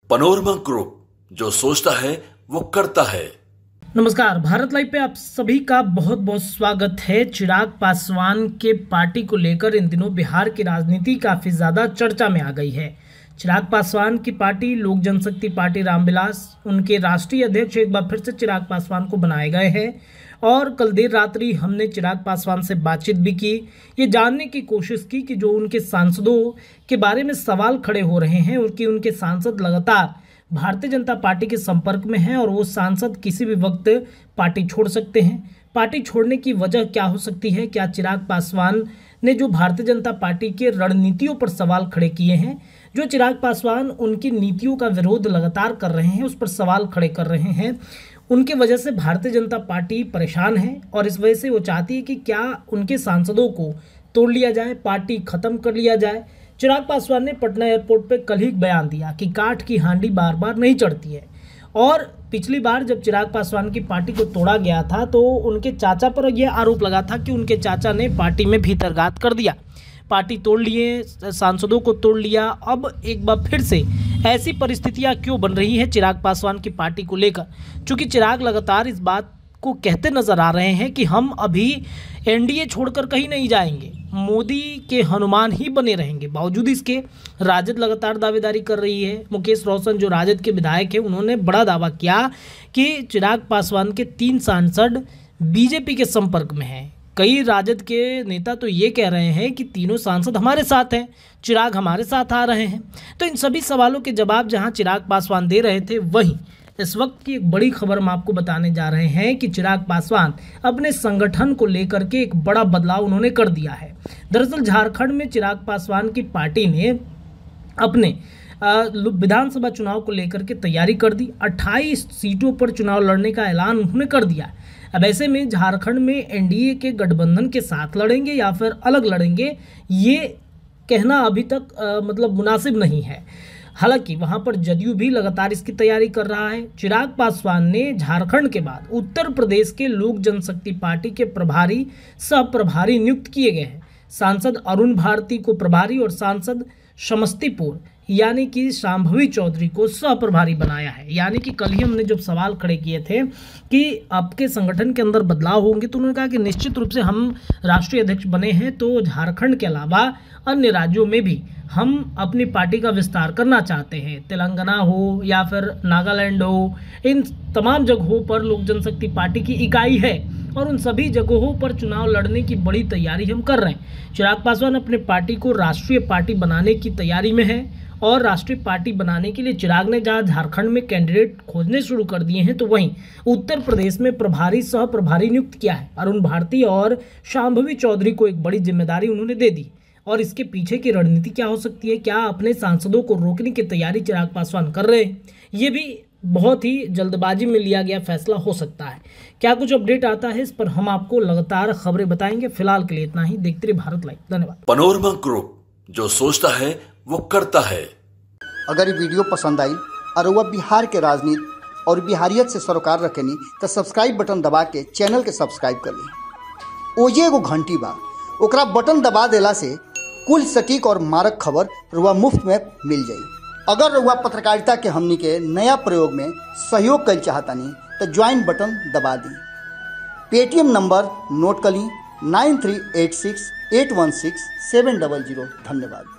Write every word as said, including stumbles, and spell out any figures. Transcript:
Panorama group, जो सोचता है वो करता है। नमस्कार, भारत लाइव पे आप सभी का बहुत बहुत स्वागत है। चिराग पासवान के पार्टी को लेकर इन दिनों बिहार की राजनीति काफी ज्यादा चर्चा में आ गई है। चिराग पासवान की पार्टी लोक जनशक्ति पार्टी रामविलास, उनके राष्ट्रीय अध्यक्ष एक बार फिर से चिराग पासवान को बनाए गए हैं और कल देर रात्रि हमने चिराग पासवान से बातचीत भी की, ये जानने की कोशिश की कि जो उनके सांसदों के बारे में सवाल खड़े हो रहे हैं उनकी उनके सांसद लगातार भारतीय जनता पार्टी के संपर्क में हैं और वो सांसद किसी भी वक्त पार्टी छोड़ सकते हैं। पार्टी छोड़ने की वजह क्या हो सकती है? क्या चिराग पासवान ने जो भारतीय जनता पार्टी के रणनीतियों पर सवाल खड़े किए हैं, जो चिराग पासवान उनकी नीतियों का विरोध लगातार कर रहे हैं, उस पर सवाल खड़े कर रहे हैं, उनके वजह से भारतीय जनता पार्टी परेशान है और इस वजह से वो चाहती है कि क्या उनके सांसदों को तोड़ लिया जाए, पार्टी खत्म कर लिया जाए। चिराग पासवान ने पटना एयरपोर्ट पे कल ही बयान दिया कि काठ की हांडी बार बार नहीं चढ़ती है और पिछली बार जब चिराग पासवान की पार्टी को तोड़ा गया था तो उनके चाचा पर यह आरोप लगा था कि उनके चाचा ने पार्टी में भीतरघात कर दिया, पार्टी तोड़ लिए, सांसदों को तोड़ लिया। अब एक बार फिर से ऐसी परिस्थितियां क्यों बन रही है चिराग पासवान की पार्टी को लेकर? चूंकि चिराग लगातार इस बात को कहते नजर आ रहे हैं कि हम अभी एनडीए छोड़कर कहीं नहीं जाएंगे, मोदी के हनुमान ही बने रहेंगे। बावजूद इसके राजद लगातार दावेदारी कर रही है। मुकेश रोशन जो राजद के विधायक हैं, उन्होंने बड़ा दावा किया कि चिराग पासवान के तीन सांसद बीजेपी के संपर्क में हैं। कई राजद के नेता तो ये कह रहे हैं कि तीनों सांसद हमारे साथ हैं, चिराग हमारे साथ आ रहे हैं। तो इन सभी सवालों के जवाब जहां चिराग पासवान दे रहे थे, वहीं इस वक्त की एक बड़ी खबर हम आपको बताने जा रहे हैं कि चिराग पासवान अपने संगठन को लेकर के एक बड़ा बदलाव उन्होंने कर दिया है। दरअसल झारखंड में चिराग पासवान की पार्टी ने अपने विधानसभा चुनाव को लेकर के तैयारी कर दी। अट्ठाईस सीटों पर चुनाव लड़ने का ऐलान उन्होंने कर दिया। अब ऐसे में झारखंड में एनडीए के गठबंधन के साथ लड़ेंगे या फिर अलग लड़ेंगे, ये कहना अभी तक आ, मतलब मुनासिब नहीं है। हालांकि वहां पर जदयू भी लगातार इसकी तैयारी कर रहा है। चिराग पासवान ने झारखंड के बाद उत्तर प्रदेश के लोक जनशक्ति पार्टी के प्रभारी सह प्रभारी नियुक्त किए गए हैं। सांसद अरुण भारती को प्रभारी और सांसद समस्तीपुर यानी कि शांभवी चौधरी को सह प्रभारी बनाया है। यानी कि कल ही हमने जब सवाल खड़े किए थे कि आपके संगठन के अंदर बदलाव होंगे, तो उन्होंने कहा कि निश्चित रूप से हम राष्ट्रीय अध्यक्ष बने हैं तो झारखंड के अलावा अन्य राज्यों में भी हम अपनी पार्टी का विस्तार करना चाहते हैं। तेलंगाना हो या फिर नागालैंड हो, इन तमाम जगहों पर लोक जनशक्ति पार्टी की इकाई है और उन सभी जगहों पर चुनाव लड़ने की बड़ी तैयारी हम कर रहे हैं। चिराग पासवान अपने पार्टी को राष्ट्रीय पार्टी बनाने की तैयारी में है और राष्ट्रीय पार्टी बनाने के लिए चिराग ने जहां झारखंड में कैंडिडेट खोजने शुरू कर दिए हैं, तो वहीं उत्तर प्रदेश में प्रभारी सह प्रभारी नियुक्त किया है। अरुण भारती और शांभवी चौधरी को एक बड़ी जिम्मेदारी उन्होंने दे दी। और इसके पीछे की रणनीति क्या हो सकती है? क्या अपने सांसदों को रोकने की तैयारी चिराग पासवान कर रहे हैं? ये भी बहुत ही जल्दबाजी में लिया गया फैसला हो सकता है। क्या कुछ अपडेट आता है, इस पर हम आपको लगातार खबरें बताएंगे। फिलहाल के लिए इतना ही। देखते रहिए भारत लाइव। धन्यवाद। पनोरमा ग्रुप, जो सोचता है वो करता है। अगर ये वीडियो पसंद आई और वह बिहार के राजनीति और बिहारियत से सरोकार रखेनी तो सब्सक्राइब बटन दबा के चैनल के सब्सक्राइब कर ली। ओजे एगो घंटी बा, ओकरा बटन दबा देला से कुल सटीक और मारक खबर रुआ मुफ्त में मिल जाई। अगर रुआ पत्रकारिता के हमनी के नया प्रयोग में सहयोग कर चाहतानी तो ज्वाइन बटन दबा दी। पेटीएम नंबर नोट कर ली nine three eight six eight one six seven double zero. धन्यवाद।